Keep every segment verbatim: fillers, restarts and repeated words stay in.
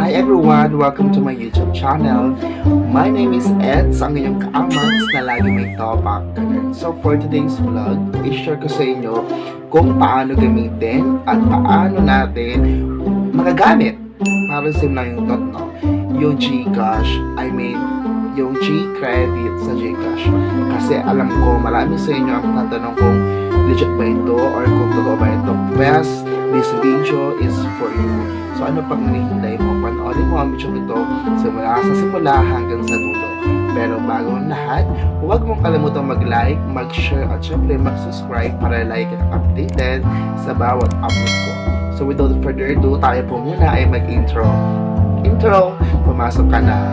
Hi everyone! Welcome to my YouTube channel. My name is Ed, sa inyong kaamats na lagi may topak. So for today's vlog, i-share ko sa inyo kung paano gamitin at paano natin magagamit. Para sim lang yung dot, no? Yung GCash, I mean, yung G-Credit sa GCash. Kasi alam ko, marami sa inyo ang tatanong kung legit ba ito or kung totoo ba ito. Yes, this video is for you. So ano pang hinihintay mo? Panoorin mo ang video ito simula sa simula hanggang sa dulo. Pero bago ang lahat, huwag mong kalimutang mag-like, mag-share at syempre mag-subscribe para like at updated sa bawat upload ko. So without further ado, tayo po muna ay mag-intro. Intro, pumasok ka na.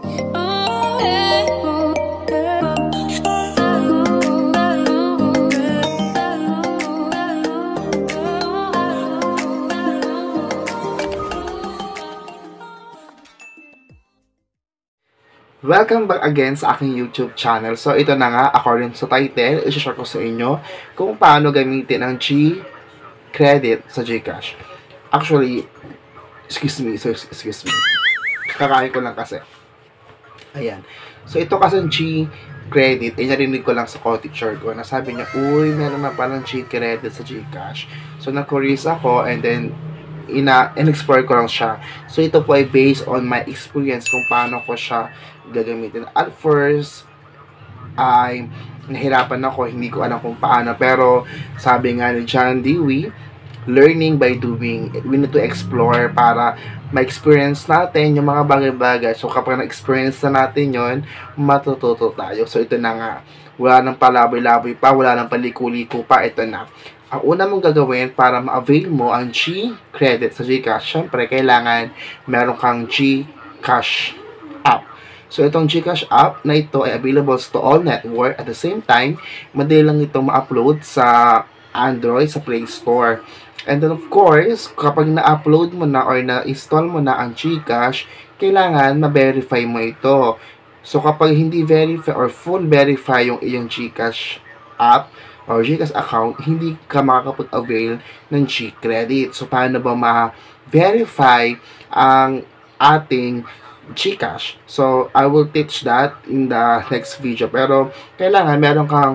Welcome back again sa aking YouTube channel. So, ito na nga, according sa title, i-share ko sa inyo kung paano gamitin ang G-Credit sa GCash. Actually, excuse me, so excuse me. Kakain ko lang kasi. Ayan. So, ito kasi ang G-Credit, eh, narinig ko lang sa co-teacher ko na sabi niya, uy, meron na palang G-Credit sa GCash. So, na-curious ako and then, ina in-explore ko lang siya. So, ito po ay based on my experience kung paano ko siya gagamitin. At first, ay nahirapan ako, hindi ko alam kung paano. Pero, sabi nga ni John Dewey, learning by doing. We need to explore para ma-experience natin yung mga bagay-bagay. So, kapag na-experience na natin yon, matututo tayo. So, ito na nga. Wala nang palaboy-laboy pa, wala nang paliko-liko pa, ito na. Ang una mong gagawin para ma-avail mo ang G-Credit sa GCash, syempre, kailangan meron kang GCash app. So, itong GCash app na ito ay available to all network. At the same time, madali lang ito ma-upload sa Android, sa Play Store. And then, of course, kapag na-upload mo na or na-install mo na ang GCash, kailangan ma-verify mo ito. So, kapag hindi verify or full verify yung iyong GCash app, or GCash account, hindi ka makakapag-avail ng G-Credit. So, paano ba ma-verify ang ating GCash? So, I will teach that in the next video. Pero, kailangan meron kang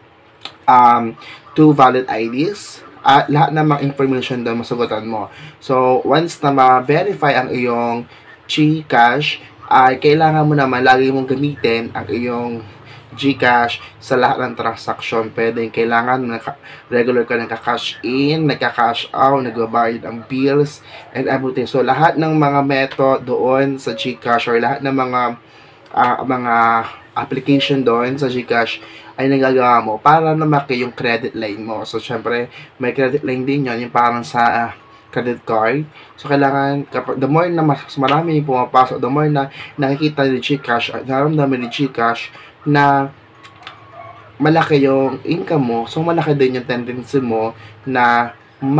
um, two valid I Ds at lahat ng mga information doon masagutan mo. So, once na ma-verify ang iyong GCash, ay kailangan mo naman lagi mong gamitin ang iyong GCash sa lahat ng transaction. Pwede kailangan naka, regular ka nagka-cash in, nagka-cash out, nagbabayad ang bills and everything. So lahat ng mga method doon sa GCash or lahat ng mga uh, mga application doon sa GCash ay nagagawa mo para lumaki yung credit line mo. So syempre may credit line din yon, yung parang sa uh, credit card. So, kailangan, kapag, the more na mas marami yung pumapasok, the more na nakikita ni GCash, at naramdaman ni GCash na malaki yung income mo, so malaki din yung tendency mo na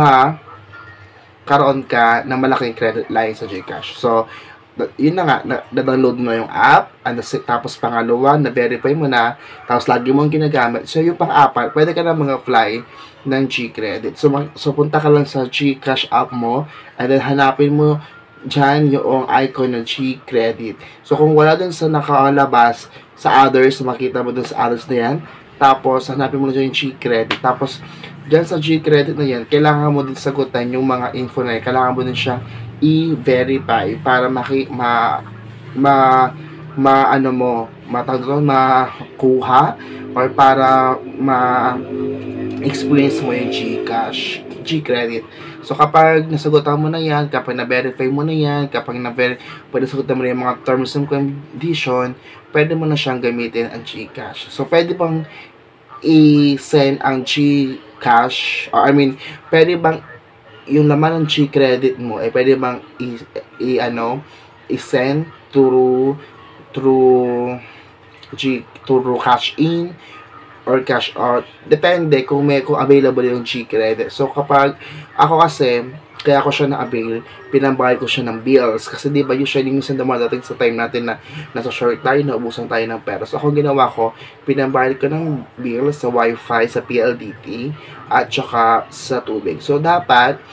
ma-karoon ka ng malaking credit line sa GCash. So, yun na nga, na-download mo yung app, and tapos pangalawa, na-verify mo na, tapos lagi mong ginagamit. So, yung pang-apat, pwede ka na mga fly ng G-Credit. So, so, punta ka lang sa GCash app mo, and then hanapin mo dyan yung icon ng G-Credit. So, kung wala dun sa nakalabas, sa others, makita mo dun sa others na yan, tapos, hanapin mo na dyan yung G-Credit. Tapos, dyan sa G-Credit na yan, kailangan mo din sagutan yung mga info na yan. Kailangan mo din siya i-verify para maki, ma, ma, ma, ano mo, matagod, makuha, or para ma-experience mo yung GCash, G-Credit. So, kapag nasagutan mo na yan, kapag na-verify mo na yan, kapag na-verify, pwede sagutan mo na yung mga terms and condition, pwede mo na siyang gamitin ang GCash. So, pwede pang i-send ang GCash, or I mean, pwede bang yung laman ng G-Credit mo, eh, pwede bang i, i ano, i-send through, through, G, through cash in, or cash out. Depende kung may kung available yung G-Credit. So, kapag ako kasi, kaya ako siya na-avail, pinambayad ko siya ng bills. Kasi di ba usually minsan dumadating sa time natin na nasa short tayo, naubusan tayo ng pera. So, ako ginawa ko, pinambayad ko ng bills sa Wi-Fi, sa P L D T, at saka sa tubig. So, dapat,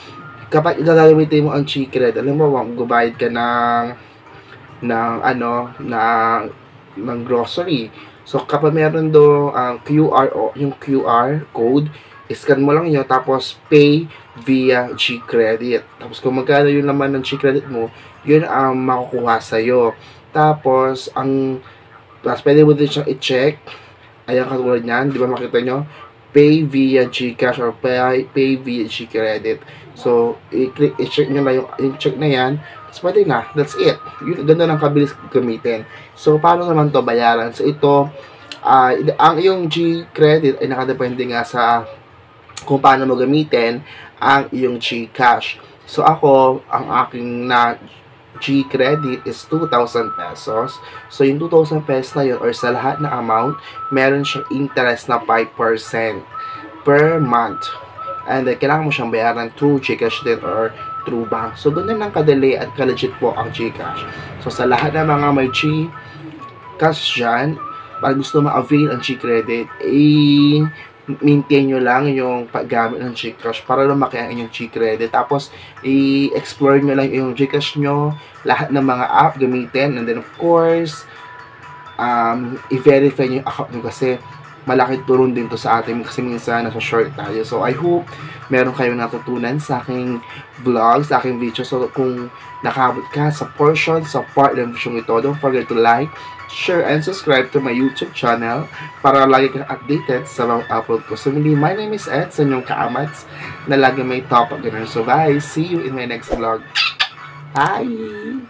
kapag gagamitin mo ang G-Credit, alam mo, magbabayad ka ng, ng ano, ng, ng grocery. So, kapag meron do ang um, Q R, o yung Q R code, scan mo lang yun, tapos pay via G-Credit. Tapos, kung magkano yung laman ng G-Credit mo, yun ang um, makukuha sa'yo. Tapos, ang, tapos pwede mo din siyang i-check. Ayan, katulad niyan, di ba makita nyo? Pay via GCash or pay, pay via G-Credit. So, i-click, i-check nyo na yung, yung check na yan. Tapos, pwede na. That's it. Yun, ganda lang kabilis gamitin. So, paano naman to bayaran? So, ito, uh, ang iyong G-Credit ay nakadepende nga sa kung paano mo gamitin ang iyong GCash. So, ako, ang aking na G-Credit is two thousand pesos. So, yung two thousand pesos na yun, or sa lahat na amount, meron siyang interest na five percent per month. And then, kailangan mo siyang bayaran through GCash din or through bank. So, ganun lang kadali at ka-legit po ang GCash. So, sa lahat ng mga may GCash dyan, pag gusto ma-avail ang G-Credit, eh, maintain nyo lang yung paggamit ng GCash para lumaki ang inyong G-Credit. Tapos, i-explore nyo lang yung GCash nyo, lahat ng mga app gamitin. And then, of course, um, i-verify nyo yung account nyo kasi malaking tulong din to sa atin kasi minsan nasa short tayo. So, I hope meron kayong natutunan sa aking vlog, sa aking video. So, kung nakabot ka sa portion, sa part ng video ito, don't forget to like, share, and subscribe to my YouTube channel para lagi kang updated sa mga upload ko. So, muli, my name is Ed, sa inyong kaamats na lagi may top up ganun. So, bye! See you in my next vlog. Bye!